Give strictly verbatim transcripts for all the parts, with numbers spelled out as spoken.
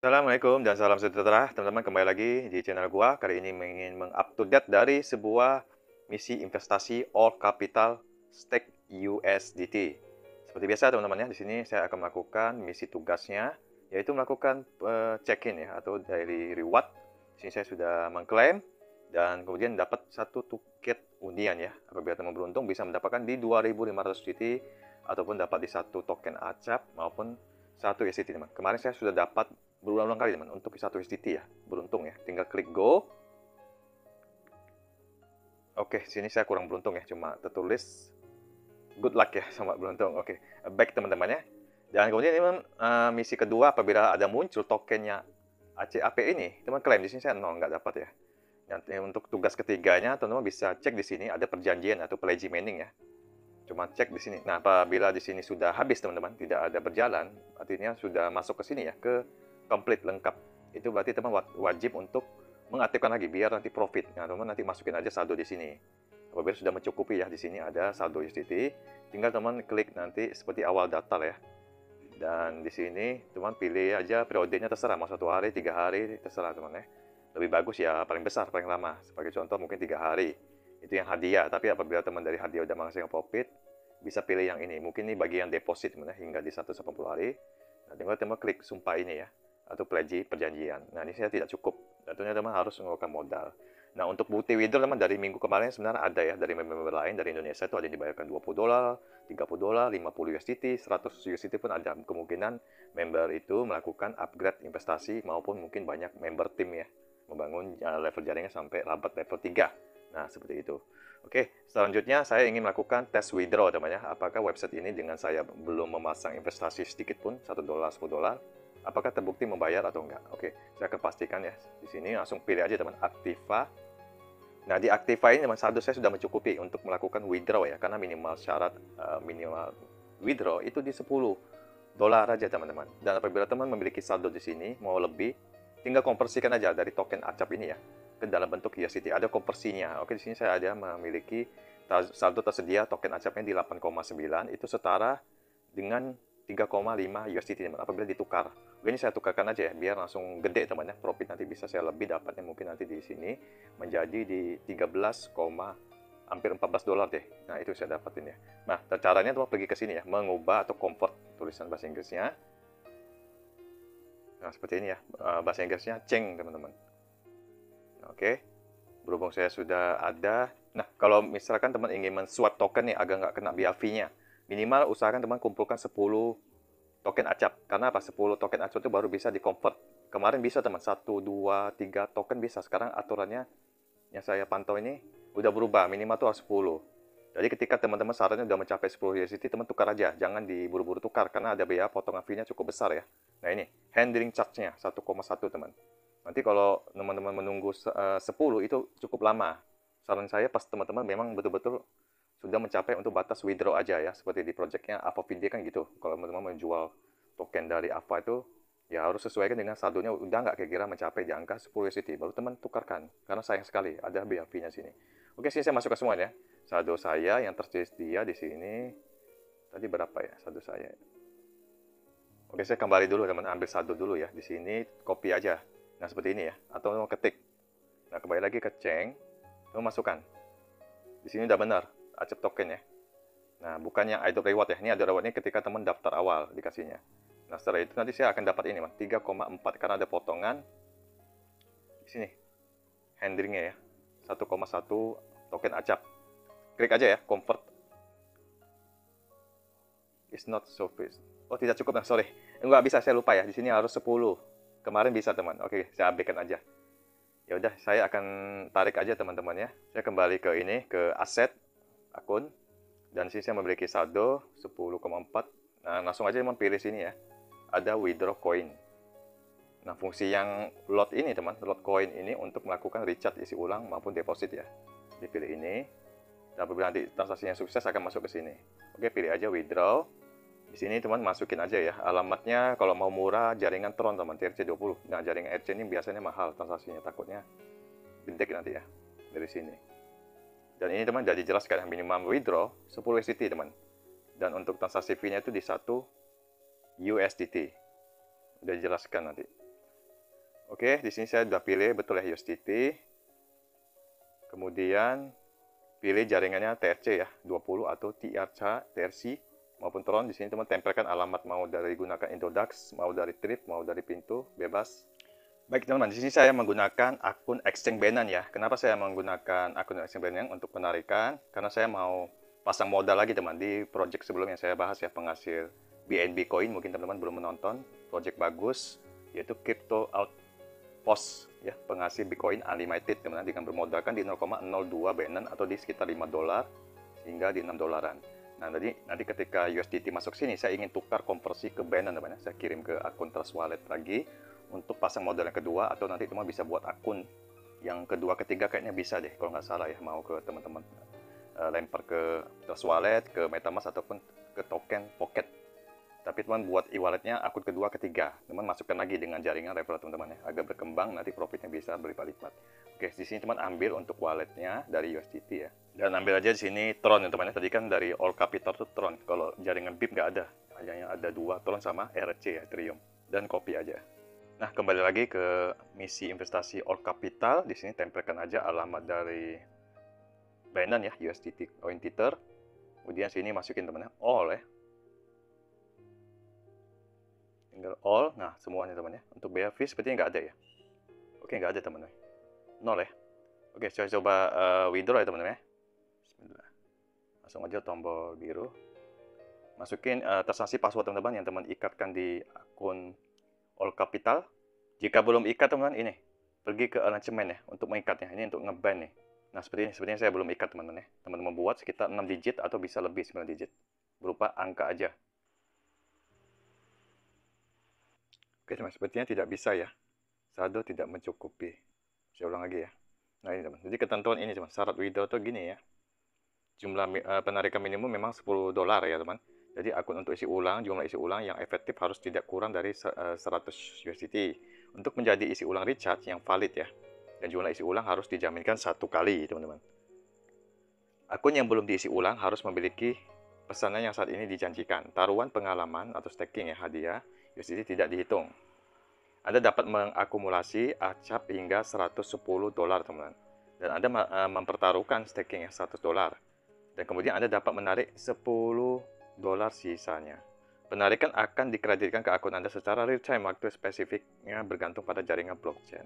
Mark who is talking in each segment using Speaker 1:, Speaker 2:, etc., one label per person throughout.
Speaker 1: Assalamualaikum dan salam sejahtera teman-teman, kembali lagi di channel gua. Kali ini ingin meng-up-to-date dari sebuah misi investasi all capital stake U S D T. Seperti biasa teman-teman ya, di sini saya akan melakukan misi tugasnya, yaitu melakukan uh, check-in ya atau daily reward. Di sini saya sudah mengklaim dan kemudian dapat satu tiket undian ya. Apabila teman beruntung bisa mendapatkan di dua ribu lima ratus U S D T ataupun dapat di satu token acap maupun satu U S D T teman. Kemarin saya sudah dapat berulang-ulang kali teman untuk satu U S D T ya, beruntung ya. Tinggal klik go. Oke, sini saya kurang beruntung ya, cuma tertulis good luck ya sama beruntung. Oke, back teman-teman ya. Dan kemudian teman uh, misi kedua, apabila ada muncul tokennya A C A P ini, teman klaim. Di sini saya nol, nggak dapat ya. Dan untuk tugas ketiganya, teman-teman bisa cek di sini ada perjanjian atau pledge mining ya. Cuma cek di sini. Nah, apabila di sini sudah habis teman-teman, tidak ada berjalan, artinya sudah masuk ke sini ya, ke complete lengkap. Itu berarti teman wajib untuk mengaktifkan lagi biar nanti profit. Nah, teman nanti masukin aja saldo di sini. Apabila sudah mencukupi ya, di sini ada saldo U S D T, tinggal teman klik nanti seperti awal daftar ya. Dan di sini teman pilih aja periodenya, terserah mau satu hari, tiga hari, terserah teman ya. Lebih bagus ya paling besar, paling lama. Sebagai contoh mungkin tiga hari. Itu yang hadiah. Tapi apabila teman dari hadiah udah menghasilkan profit, bisa pilih yang ini. Mungkin ini bagian deposit teman ya, hingga di seratus delapan puluh hari. Nah, tinggal teman klik sumpah ini ya, atau pledge perjanjian. Nah, ini saya tidak cukup. Tentunya teman harus mengeluarkan modal. Nah, untuk bukti withdraw teman dari minggu kemarin sebenarnya ada ya, dari member lain dari Indonesia itu ada yang dibayarkan dua puluh dolar, tiga puluh dolar, lima puluh U S D T, seratus U S D T pun ada. Kemungkinan member itu melakukan upgrade investasi maupun mungkin banyak member tim ya, membangun level jaringan sampai rabat level tiga. Nah, seperti itu. Oke, selanjutnya saya ingin melakukan tes withdraw teman ya. Apakah website ini dengan saya belum memasang investasi sedikit pun, satu dolar, sepuluh dolar, apakah terbukti membayar atau enggak? Oke, saya akan pastikan ya. Di sini langsung pilih aja teman, Aktiva. Nah, di Aktiva ini teman saldo saya sudah mencukupi untuk melakukan withdraw ya, karena minimal syarat uh, minimal withdraw itu di sepuluh dolar aja teman-teman. Dan apabila teman memiliki saldo di sini mau lebih, tinggal konversikan aja dari token acap ini ya ke dalam bentuk U S D T. Ada konversinya. Oke, di sini saya ada memiliki saldo tersedia token acapnya di delapan koma sembilan, itu setara dengan tiga koma lima U S D T teman. Apabila ditukar, ini saya tukarkan aja ya biar langsung gede teman ya, profit nanti bisa saya lebih dapatnya mungkin nanti di sini menjadi di tiga belas, hampir empat belas dolar deh. Nah, itu saya dapatin ya. Nah, caranya teman pergi ke sini ya, mengubah atau convert tulisan bahasa Inggrisnya. Nah, seperti ini ya, bahasa Inggrisnya ceng teman-teman. Oke, berhubung saya sudah ada. Nah, kalau misalkan teman ingin men-swap token nih agak nggak kena B A fee-nya, minimal usahakan teman kumpulkan sepuluh token acap. Karena apa? sepuluh token acap itu baru bisa di-convert. Kemarin bisa teman, satu, dua, tiga token bisa. Sekarang aturannya yang saya pantau ini udah berubah, minimal tuh harus sepuluh. Jadi ketika teman-teman sarannya udah mencapai sepuluh U S D T, teman tukar aja. Jangan diburu-buru tukar, karena ada biaya potongan fee-nya cukup besar ya. Nah ini, handling charge-nya satu koma satu teman. Nanti kalau teman-teman menunggu sepuluh itu cukup lama. Saran saya pas teman-teman memang betul-betul sudah mencapai untuk batas withdraw aja ya, seperti di projectnya Ava Fide kan gitu. Kalau teman-teman menjual token dari Ava itu ya harus sesuaikan dengan saldonya udah nggak kira-kira mencapai di angka sepuluh U S D T, baru teman tukarkan, karena sayang sekali ada B A fee-nya sini. Oke, sini saya masuk ke semua ya. Saldo saya yang tersedia di sini tadi berapa ya saldo saya? Oke, saya kembali dulu teman, ambil saldo dulu ya. Di sini copy aja. Nah, seperti ini ya, atau mau ketik. Nah, kembali lagi ke Ceng, mau masukkan. Di sini udah benar, accept token ya. Nah, bukan yang idle reward ya. Ini ada rewardnya ketika teman daftar awal dikasihnya. Nah, setelah itu nanti saya akan dapat ini, tiga koma empat karena ada potongan di sini. Handlingnya ya, satu koma satu token acap. Klik aja ya, convert. It's not so fast. Oh, tidak cukup, nah, sorry. Enggak bisa, saya lupa ya. Di sini harus sepuluh. Kemarin bisa teman. Oke, saya abaikan aja. Ya udah, saya akan tarik aja teman-teman ya. Saya kembali ke ini, ke aset akun, dan sini saya memiliki saldo sepuluh koma empat. Nah, langsung aja teman pilih sini ya. Ada withdraw coin. Nah, fungsi yang lot ini teman, lot coin ini untuk melakukan recharge isi ulang maupun deposit ya. Dipilih ini. Dan apabila nanti transaksinya sukses akan masuk ke sini. Oke, pilih aja withdraw. Di sini teman masukin aja ya alamatnya. Kalau mau murah jaringan Tron teman, T R C dua puluh. Nah, jaringan R C ini biasanya mahal transaksinya, takutnya bindek nanti ya dari sini. Dan ini teman sudah dijelaskan minimum withdraw sepuluh U S D T teman. Dan untuk transaksi fee-nya itu di satu U S D T. Sudah dijelaskan nanti. Oke, di sini saya sudah pilih betul ya U S D T. Kemudian pilih jaringannya T R C ya, dua puluh atau T R C, T R C maupun Tron. Di sini teman tempelkan alamat mau dari gunakan Indodax, mau dari Trip, mau dari pintu, bebas. Baik teman-teman, di sini saya menggunakan akun Exchange Binance ya. Kenapa saya menggunakan akun Exchange Binance untuk penarikan? Karena saya mau pasang modal lagi teman di project sebelumnya saya bahas ya, penghasil B N B Coin. Mungkin teman-teman belum menonton, project bagus yaitu Crypto Outpost ya, penghasil Bitcoin Unlimited teman-teman, dengan bermodalkan di nol koma nol dua Binance atau di sekitar lima dolar hingga di enam dolaran. Nah, nanti, nanti ketika U S D T masuk sini, saya ingin tukar konversi ke Binance teman-teman. Saya kirim ke akun Trust Wallet lagi untuk pasang modal yang kedua, atau nanti teman bisa buat akun yang kedua, ketiga kayaknya bisa deh kalau nggak salah ya, mau ke teman-teman uh, lempar ke Trust Wallet, ke MetaMask ataupun ke token Pocket. Tapi teman buat e-walletnya akun kedua, ketiga, teman masukkan lagi dengan jaringan referral teman-teman ya, agar berkembang nanti profitnya bisa berlipat-lipat. Oke, di sini teman ambil untuk walletnya dari U S D T ya, dan ambil aja di sini Tron ya teman ya. Tadi kan dari All Capital tuh Tron, kalau jaringan B I P nggak ada, hanya ada dua, Tron sama R C ya, Ethereum, dan copy aja. Nah, kembali lagi ke misi investasi All Capital. Di sini tempelkan aja alamat dari Binance ya, U S D T Coin Tether. Kemudian sini masukin teman-teman all ya. Tinggal all. Nah, semuanya teman ya. Untuk biaya fee sepertinya nggak ada ya. Oke, nggak ada teman-teman. Nol ya. Oke, saya coba uh, withdraw ya teman-teman ya. Bismillah. Langsung aja tombol biru. Masukin uh, transaksi password teman-teman yang teman ikatkan di akun All Capital. Jika belum ikat teman-teman, ini pergi ke arrangement ya untuk mengikatnya. Ini untuk ngeban nih. Nah, seperti ini. Sepertinya saya belum ikat teman-teman ya. Teman-teman buat sekitar enam digit atau bisa lebih sembilan digit. Berupa angka aja. Oke teman, sepertinya tidak bisa ya. Saldo tidak mencukupi. Saya ulang lagi ya. Nah ini teman. Jadi ketentuan ini teman. Syarat withdraw tuh gini ya. Jumlah uh, penarikan minimum memang sepuluh dolar ya teman. Jadi akun untuk isi ulang, jumlah isi ulang yang efektif harus tidak kurang dari uh, seratus U S D T. Untuk menjadi isi ulang recharge yang valid ya. Dan jumlah isi ulang harus dijaminkan satu kali teman-teman. Akun yang belum diisi ulang harus memiliki pesanan yang saat ini dijanjikan. Taruhan pengalaman atau staking ya, hadiah U S D T tidak dihitung. Anda dapat mengakumulasi acap hingga seratus sepuluh dolar teman-teman. Dan Anda mempertaruhkan staking yang seratus dolar. Dan kemudian Anda dapat menarik sepuluh dolar sisanya. Penarikan akan dikreditkan ke akun Anda secara real time, waktu spesifiknya bergantung pada jaringan blockchain.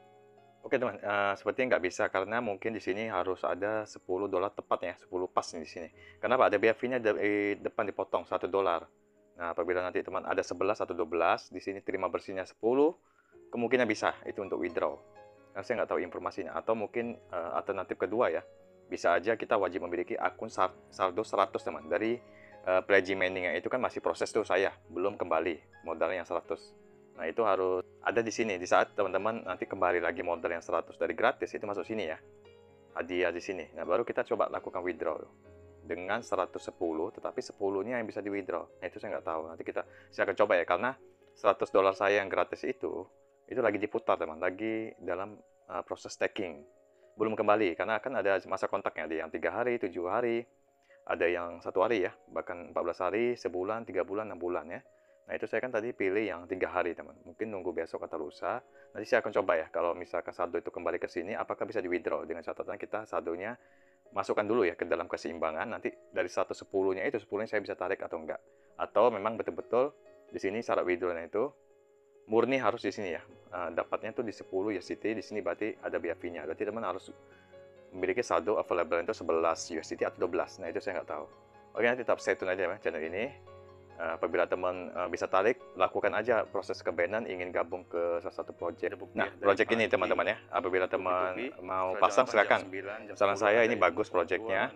Speaker 1: Oke teman, uh, sepertinya nggak bisa karena mungkin di sini harus ada sepuluh dolar tepat ya, sepuluh pas nih di sini. Kenapa? Ada biaya fee-nya di depan dipotong satu dolar. Nah, apabila nanti teman ada sebelas atau dua belas, di sini terima bersihnya sepuluh, kemungkinan bisa itu untuk withdraw. Karena saya nggak tahu informasinya. Atau mungkin uh, alternatif kedua ya, bisa aja kita wajib memiliki akun saldo seratus teman. Dari uh, pledging mining itu kan masih proses tuh, saya belum kembali modalnya yang seratus. Nah, itu harus ada di sini. Di saat teman-teman nanti kembali lagi modal yang seratus dari gratis, itu masuk sini ya. Hadiah di sini. Nah, baru kita coba lakukan withdraw dengan seratus sepuluh, tetapi sepuluh-nya yang bisa di withdraw. Nah, itu saya nggak tahu. Nanti kita saya akan coba ya, karena seratus dolar saya yang gratis itu itu lagi diputar teman, lagi dalam uh, proses staking. Belum kembali karena kan ada masa kontaknya, ada yang tiga hari, tujuh hari, ada yang satu hari ya, bahkan empat belas hari, sebulan, tiga bulan, enam bulan ya. Nah, itu saya kan tadi pilih yang tiga hari teman. Mungkin nunggu besok atau lusa. Nanti saya akan coba ya, kalau misalkan saldo itu kembali ke sini, apakah bisa di withdraw, dengan catatan kita saldonya masukkan dulu ya ke dalam keseimbangan. Nanti dari seratus sepuluh-nya itu sepuluh-nya saya bisa tarik atau enggak. Atau memang betul-betul di sini syarat withdrawnya itu murni harus di sini ya. Uh, dapatnya tuh di sepuluh U S D T, di sini berarti ada biaya fee-nya. Berarti teman harus memiliki saldo available itu sebelas U S D T atau dua belas. Nah, itu saya nggak tahu. Oke, nanti tetap stay tune aja ya channel ini. Uh, apabila teman uh, bisa tarik, lakukan aja proses ke Binance, ingin gabung ke salah satu project. Nah, project ini teman-teman ya, apabila teman mau pasang silakan. Saran saya ini bagus projectnya.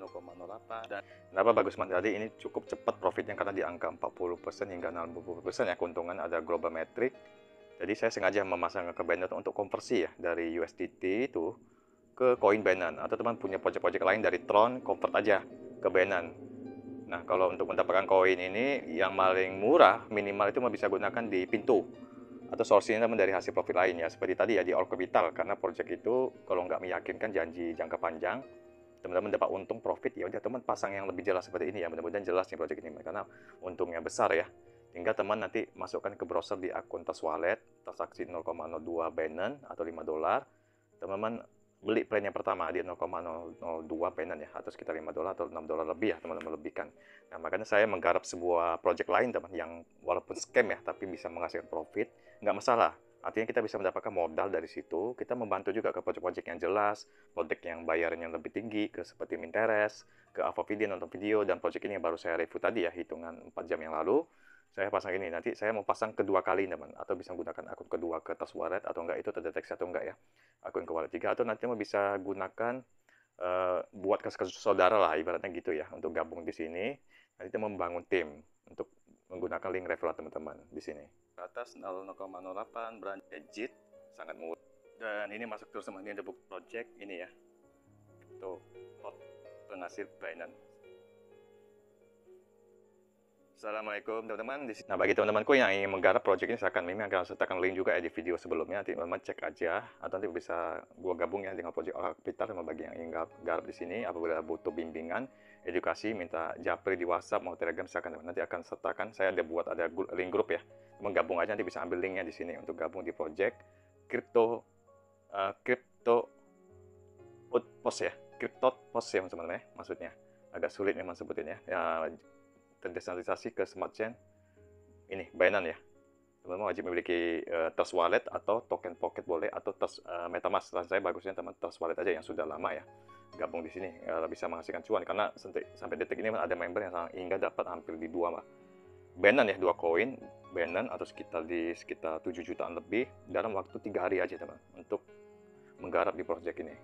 Speaker 1: Kenapa bagus mas? Tadi ini cukup cepat profitnya karena di angka empat puluh persen hingga enam puluh persen ya, keuntungan ada global metric. Jadi saya sengaja memasang ke Binance untuk konversi ya, dari U S D T itu ke koin Binance. Atau teman punya project-project lain dari Tron, convert aja ke Binance. Nah, kalau untuk mendapatkan koin ini yang paling murah, minimal itu bisa gunakan di pintu atau source-nya dari hasil profit lain ya, seperti tadi ya di All Capital. Karena project itu kalau nggak meyakinkan janji jangka panjang, teman-teman dapat untung profit, ya udah teman pasang yang lebih jelas seperti ini ya. Mudah-mudahan jelas nih project ini karena untungnya besar ya. Tinggal teman nanti masukkan ke browser di akun Trust Wallet, transaksi nol koma nol dua Binance atau lima dolar. Teman-teman beli plan yang pertama di nol koma nol nol dua Binance ya, atau sekitar lima dolar atau enam dolar lebih ya teman-teman lebihkan. Nah, makanya saya menggarap sebuah project lain teman yang walaupun scam ya, tapi bisa menghasilkan profit, nggak masalah. Artinya kita bisa mendapatkan modal dari situ, kita membantu juga ke project-project yang jelas, project yang bayarnya lebih tinggi, ke seperti Minteres, ke Ava Video, nonton video, dan project ini yang baru saya review tadi ya, hitungan empat jam yang lalu. Saya pasang ini, nanti saya mau pasang kedua kali teman, atau bisa menggunakan akun kedua ke Trust Wallet, atau enggak itu terdeteksi atau enggak ya, akun ke wallet tiga, atau nanti mau bisa gunakan uh, buat ke saudara lah, ibaratnya gitu ya, untuk gabung di sini. Nanti kita membangun tim untuk menggunakan link referral teman-teman di sini. Ke atas nol koma nol delapan, branch exit, sangat mudah. Dan ini masuk terus teman, ini ada book project, ini ya, tuh, penghasil Binance. Assalamualaikum teman-teman. Nah, bagi teman-temanku yang ingin menggarap project ini, silakan Mimi akan sertakan link juga ya di video sebelumnya. Nanti teman-teman cek aja, atau nanti bisa gua gabung ya dengan project Olah Kapital sama bagi yang ingin garap di sini. Apabila butuh bimbingan, edukasi, minta japri di WhatsApp mau Telegram, silakan teman. Nanti akan sertakan. Saya ada buat ada link grup ya. Teman gabung aja, nanti bisa ambil linknya di sini untuk gabung di project crypto uh, crypto post ya, crypto post ya teman-teman ya. Maksudnya agak sulit memang sebutinnya. Ya, terdesentralisasi ke smart chain ini Binance ya. Teman-teman wajib memiliki uh, Trust Wallet atau token Pocket boleh, atau Trust uh, MetaMask. Dan saya bagusnya teman Trust Wallet aja yang sudah lama ya gabung di sini, uh, bisa menghasilkan cuan karena sampai, sampai detik ini ada member yang hingga dapat hampir di dua mah Binance ya, dua koin Binance atau sekitar di sekitar tujuh jutaan lebih dalam waktu tiga hari aja teman untuk menggarap di project ini.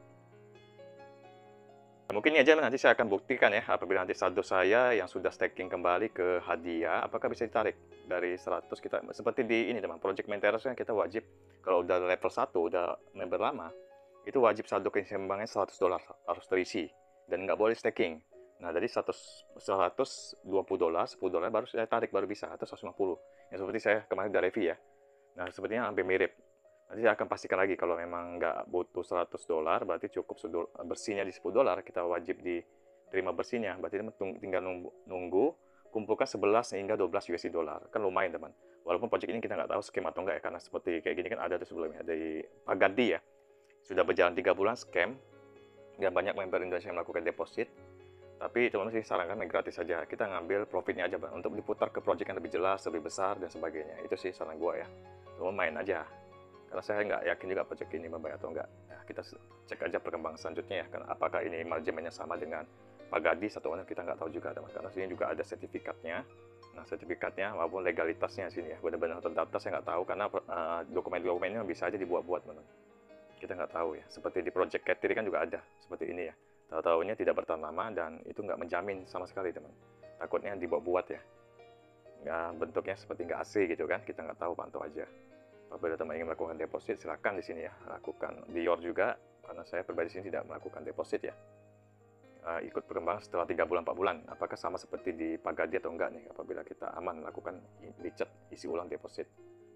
Speaker 1: Mungkin ini aja nanti saya akan buktikan ya, apabila nanti saldo saya yang sudah staking kembali ke hadiah, apakah bisa ditarik dari seratus kita, seperti di ini teman, Project Minteres kan kita wajib, kalau udah level satu, udah member lama, itu wajib saldo keseimbangannya seratus dolar, harus terisi, dan nggak boleh staking. Nah, dari seratus, seratus dua puluh dolar, sepuluh dolar baru saya tarik, baru bisa, atau seratus lima puluh. Yang seperti saya kemarin udah review ya. Nah, sepertinya hampir mirip. Nanti saya akan pastikan lagi kalau memang nggak butuh seratus dolar, berarti cukup bersihnya di sepuluh dolar, kita wajib diterima bersihnya. Berarti tinggal nunggu, nunggu kumpulkan sebelas hingga dua belas U S D dolar. Kan lumayan teman. Walaupun project ini kita nggak tahu scam atau enggak ya, karena seperti kayak gini kan ada tuh sebelumnya dari Pagadi ya. Sudah berjalan tiga bulan scam, dan banyak member Indonesia yang melakukan deposit. Tapi teman-teman sih sarankan main gratis saja. Kita ngambil profitnya aja bang, untuk diputar ke project yang lebih jelas, lebih besar dan sebagainya. Itu sih saran gue ya. Teman main aja. Karena saya nggak yakin juga project ini membayar atau enggak. Nah, kita cek aja perkembangan selanjutnya ya. Karena apakah ini manajemennya sama dengan Pagadi atau mana, kita nggak tahu juga teman. Karena sini juga ada sertifikatnya. Nah, sertifikatnya maupun legalitasnya sini ya. Benar-benar terdaftar saya nggak tahu, karena uh, dokumen-dokumennya bisa aja dibuat-buat teman. Kita nggak tahu ya. Seperti di project Katiri kan juga ada seperti ini ya. Tahu-tahunya tidak bertahan lama dan itu nggak menjamin sama sekali teman. Takutnya dibuat-buat ya. Nggak, bentuknya seperti nggak asli gitu kan. Kita nggak tahu, pantau aja. Apabila teman ingin melakukan deposit, silakan di sini ya, lakukan di Yor juga, karena saya pribadi sini tidak melakukan deposit ya. Uh, ikut perkembangan setelah tiga bulan, empat bulan, apakah sama seperti di Pagadi atau enggak nih, apabila kita aman melakukan licet, isi ulang deposit.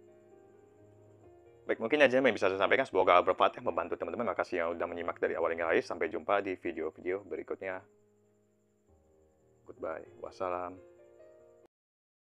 Speaker 1: Baik, mungkin aja yang bisa saya sampaikan, semoga bermanfaat ya, membantu teman-teman. Makasih yang sudah menyimak dari awal hingga akhir, sampai jumpa di video-video berikutnya. Goodbye, wassalam.